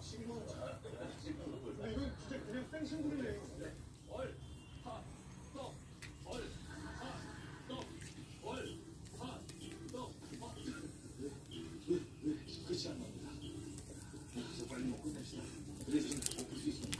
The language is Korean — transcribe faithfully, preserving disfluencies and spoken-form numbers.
이건 진짜 그냥 생신구리네. 얼, 하, 떡, 얼, 하, 떡, 얼, 하, 떡, 하. 왜, 왜 끝이 안 납니다. 그래서 빨리 먹고 끝냅시다. 그래서 좀 더 볼 수 있습니다.